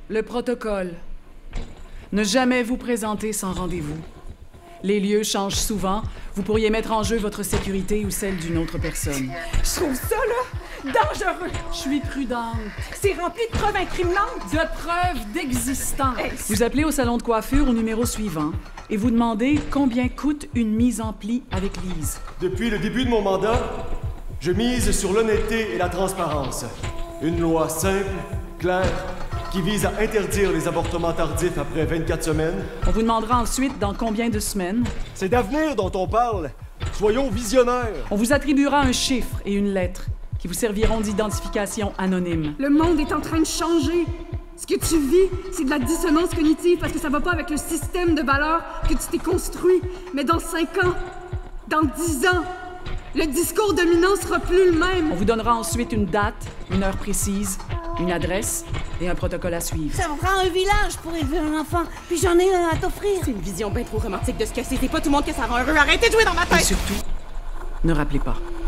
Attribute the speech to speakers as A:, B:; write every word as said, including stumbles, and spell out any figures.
A: Le protocole. Ne jamais vous présenter sans rendez-vous. Les lieux changent souvent. Vous pourriez mettre en jeu votre sécurité ou celle d'une autre personne.
B: Je trouve ça, là, dangereux.
A: Je suis prudente.
B: C'est rempli de preuves incriminantes.
A: De preuves d'existence.
B: Hey.
A: Vous appelez au salon de coiffure au numéro suivant et vous demandez combien coûte une mise en pli avec Lise.
C: Depuis le début de mon mandat, je mise sur l'honnêteté et la transparence. Une loi simple, claire, qui vise à interdire les avortements tardifs après vingt-quatre semaines.
A: On vous demandera ensuite dans combien de semaines.
C: C'est d'avenir dont on parle. Soyons visionnaires.
A: On vous attribuera un chiffre et une lettre qui vous serviront d'identification anonyme.
B: Le monde est en train de changer. Ce que tu vis, c'est de la dissonance cognitive parce que ça va pas avec le système de valeurs que tu t'es construit. Mais dans cinq ans, dans dix ans, le discours dominant sera plus le même.
A: On vous donnera ensuite une date, une heure précise, une adresse et un protocole à suivre.
D: Ça me prend un village pour élever un enfant, puis j'en ai un à t'offrir.
B: C'est une vision bien trop romantique de ce que c'est. C'est pas tout le monde que ça rend heureux. Arrêtez de jouer dans ma
A: Et
B: tête!
A: surtout, ne rappelez pas.